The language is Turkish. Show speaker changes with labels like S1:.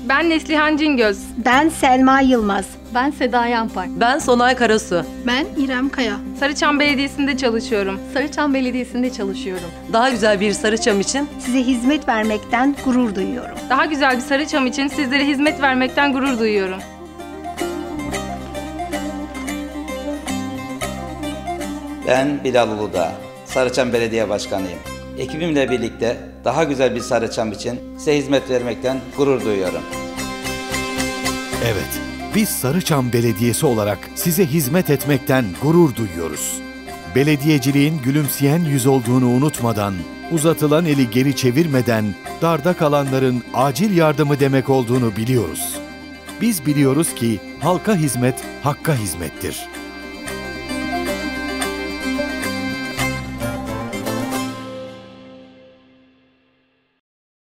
S1: Ben Neslihan Cingöz.
S2: Ben Selma Yılmaz.
S3: Ben Seda Yanpay.
S4: Ben Sonay Karasu.
S5: Ben İrem Kaya.
S1: Sarıçam Belediyesi'nde çalışıyorum.
S3: Sarıçam Belediyesi'nde çalışıyorum.
S4: Daha güzel bir Sarıçam için
S2: Size hizmet vermekten gurur duyuyorum.
S1: Daha güzel bir Sarıçam için sizlere hizmet vermekten gurur duyuyorum.
S6: Ben Bilal Uludağ, Sarıçam Belediye Başkanıyım. Ekibimle birlikte daha güzel bir Sarıçam için size hizmet vermekten gurur duyuyorum.
S7: Evet, biz Sarıçam Belediyesi olarak size hizmet etmekten gurur duyuyoruz. Belediyeciliğin gülümseyen yüz olduğunu unutmadan, uzatılan eli geri çevirmeden, darda kalanların acil yardımı demek olduğunu biliyoruz. Biz biliyoruz ki halka hizmet, hakka hizmettir.